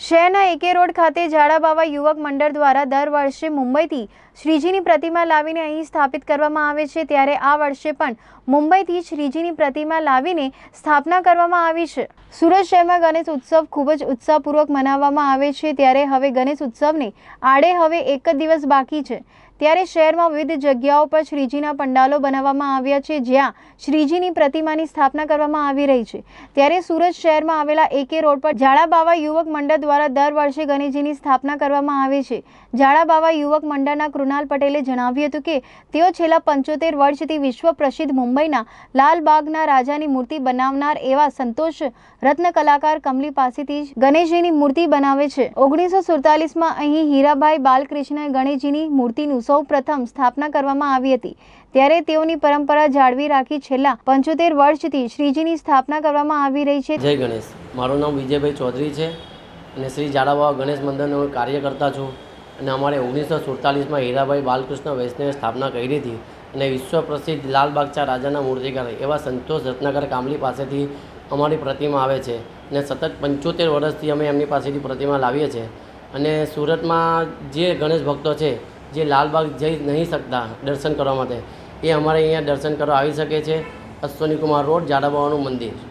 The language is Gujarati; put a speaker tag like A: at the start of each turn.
A: શહેરના એકે રોડ ખાતે ઝાડાબાવા યુવક મંડળ દ્વારા દર વર્ષે મુંબઈથી શ્રીજીની પ્રતિમા લાવીને અહીં સ્થાપિત કરવામાં આવે છે, ત્યારે આ વર્ષે પણ મુંબઈથી શ્રીજીની પ્રતિમા લાવીને સ્થાપના કરવામાં આવી છે। સુરત શહેરમાં ગણેશ ઉત્સવ ખૂબ જ ઉત્સાહપૂર્વક મનાવવામાં આવે છે, ત્યારે હવે ગણેશ ઉત્સવને આડે હવે એક જ દિવસ બાકી છે, ત્યારે શહેરમાં વિવિધ જગ્યાઓ પર શ્રીજીના પંડાલો બનાવવામાં આવ્યા છે, જ્યાં શ્રીજીની પ્રતિમાની સ્થાપના કરવામાં આવી રહી છે। ત્યારે સુરત શહેરમાં આવેલા એકે રોડ પર ઝાડાબાવા યુવક મંડળ દ્વારા દર વર્ષે ગણેશજીની સ્થાપના કરવામાં આવે છે। ઝાડાબાવા યુવક મંડળના કૃણાલ પટેલે જણાવ્યું હતું કે તેઓ છેલ્લા 75 વર્ષથી વિશ્વ પ્રસિદ્ધ મુંબઈના લાલબાગના રાજાની મૂર્તિ બનાવનાર એવા સંતોષ રત્ન કલાકાર કમલી પાસેથી ગણેશજીની મૂર્તિ બનાવે છે। 1947માં અહીં હીરાભાઈ બાલકૃષ્ણએ ગણેશજીની મૂર્તિનું સૌ પ્રથમ સ્થાપના કરવામાં આવી હતી, ત્યારે તેઓની પરંપરા જાળવી રાખી છેલ્લા 75 વર્ષથી શ્રીજીની સ્થાપના કરવામાં આવી રહી છે।
B: જય ગણેશ। મારું નામ વિજયભાઈ ચૌધરી છે અને શ્રી ઝાડાબાવા ગણેશ મંદિરનો કાર્યકર્તા છું અને અમારે 1947માં હીરાભાઈ બાલકૃષ્ણ વૈષ્ણવે સ્થાપના કરી હતી અને વિશ્વ પ્રસિદ્ધ લાલબાગચા રાજાના મૂર્તિકાર એવા સંતોષ રત્નાકર કામલી પાસેથી અમારી પ્રતિમા આવે છે અને સતત 75 વર્ષથી અમે એમની પાસેથી પ્રતિમા લાવીએ છીએ અને સુરતમાં જે ગણેશ ભક્તો છે જે લાલબાગ જઈ નહીં શકતા દર્શન કરવા માટે એ અમારે અહીંયા દર્શન કરવા આવી શકે છે। અશ્વની કુમાર રોડ ઝાડાબાવાનું મંદિર।